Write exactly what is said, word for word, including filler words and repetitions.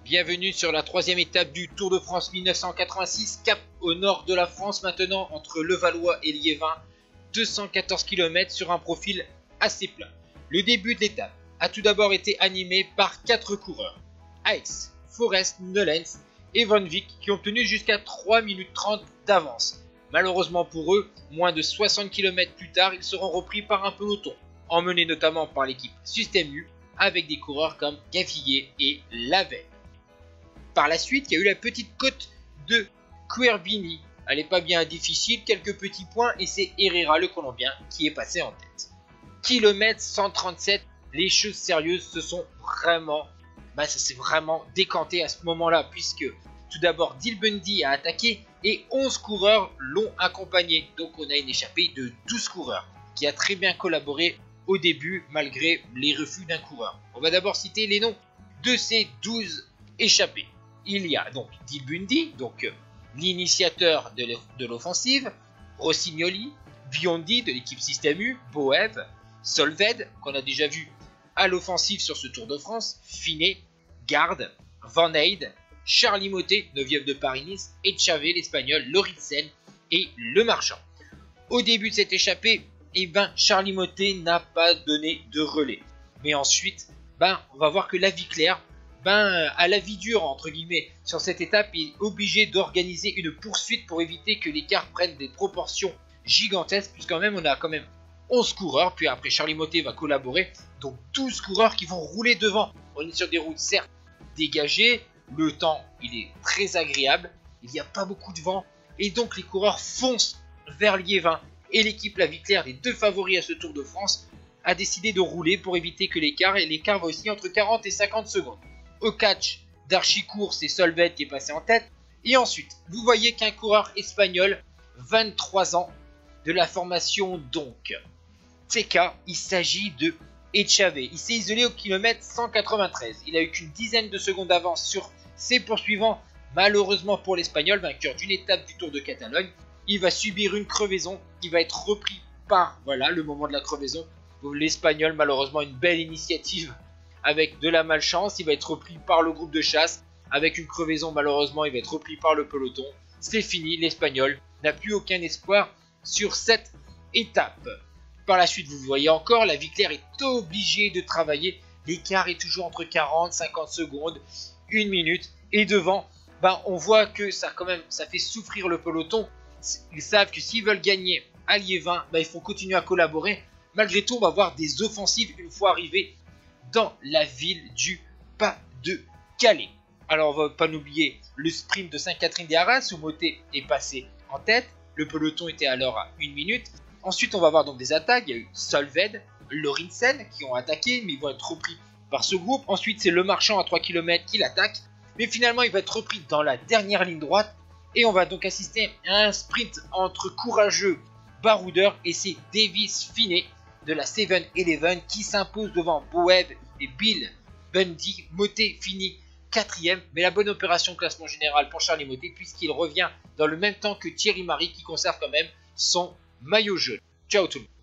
Bienvenue sur la troisième étape du Tour de France mille neuf cent quatre-vingt-six, cap au nord de la France maintenant entre Levallois et Liévin, deux cent quatorze kilomètres sur un profil assez plat. Le début de l'étape a tout d'abord été animé par quatre coureurs, Aix, Forest, Nolens et Van Wyk qui ont tenu jusqu'à trois minutes trente d'avance. Malheureusement pour eux, moins de soixante kilomètres plus tard, ils seront repris par un peloton, emmené notamment par l'équipe Système U, avec des coureurs comme Gavillier et Lavey. Par la suite, il y a eu la petite côte de Querbini. Elle n'est pas bien difficile, quelques petits points, et c'est Herrera, le Colombien, qui est passé en tête. Kilomètre cent trente-sept, les choses sérieuses se sont vraiment, bah ça s'est vraiment décanté à ce moment-là, puisque tout d'abord Dilbundi a attaqué et onze coureurs l'ont accompagné. Donc on a une échappée de douze coureurs, qui a très bien collaboré au début, malgré les refus d'un coureur. On va d'abord citer les noms de ces douze échappés. Il y a donc Dilbundi, donc euh, l'initiateur de l'offensive, Rossignoli, Biondi de l'équipe Système U, Boev, Solved, qu'on a déjà vu à l'offensive sur ce Tour de France, Finet, Garde, Van Eyde, Charly Mottet, neuvième de Paris-Nice, et Chavé, l'Espagnol, Loritsen et Le Marchand. Au début de cette échappée, eh ben, Charly Mottet n'a pas donné de relais. Mais ensuite, ben, on va voir que la vie claire, ben, à la vie dure, entre guillemets, sur cette étape, il est obligé d'organiser une poursuite pour éviter que l'écart prenne des proportions gigantesques, puisqu'en même on a quand même onze coureurs, puis après Charly Mottet va collaborer, donc douze coureurs qui vont rouler devant. On est sur des routes certes dégagées, le temps il est très agréable, il n'y a pas beaucoup de vent, et donc les coureurs foncent vers Liévin, et l'équipe La Vie Claire, les deux favoris à ce Tour de France, a décidé de rouler pour éviter que l'écart, et l'écart va aussi entre quarante et cinquante secondes. Au catch d'Archicourt, c'est Solved qui est passé en tête. Et ensuite, vous voyez qu'un coureur espagnol, vingt-trois ans, de la formation donc T K, il s'agit de Echave. Il s'est isolé au kilomètre cent quatre-vingt-treize. Il a eu qu'une dizaine de secondes d'avance sur ses poursuivants. Malheureusement pour l'Espagnol, vainqueur d'une étape du Tour de Catalogne, il va subir une crevaison. Il va être repris par, voilà, le moment de la crevaison. L'Espagnol, malheureusement, une belle initiative. Avec de la malchance, il va être repris par le groupe de chasse. Avec une crevaison, malheureusement, il va être repris par le peloton. C'est fini, l'Espagnol n'a plus aucun espoir sur cette étape. Par la suite, vous voyez encore, La Vie Claire est obligée de travailler. L'écart est toujours entre quarante, cinquante secondes, une minute. Et devant, ben, on voit que ça, quand même, ça fait souffrir le peloton. Ils savent que s'ils veulent gagner à Liévin, ben, il faut continuer à collaborer. Malgré tout, on va voir des offensives une fois arrivés dans la ville du Pas-de-Calais. Alors on va pas n'oublier le sprint de Sainte-Catherine-des-Arras où Mottet est passé en tête. Le peloton était alors à une minute. Ensuite on va voir donc des attaques. Il y a eu Solved, Loritsen qui ont attaqué mais ils vont être repris par ce groupe. Ensuite c'est Le Marchand à trois kilomètres qui l'attaque. Mais finalement il va être repris dans la dernière ligne droite. Et on va donc assister à un sprint entre courageux baroudeurs et c'est Davis Finet de la seven eleven qui s'impose devant Boev et Bill Bundy. Mottet finit quatrième, mais la bonne opération classement général pour Charly Mottet puisqu'il revient dans le même temps que Thierry Marix qui conserve quand même son maillot jaune. Ciao tout le monde.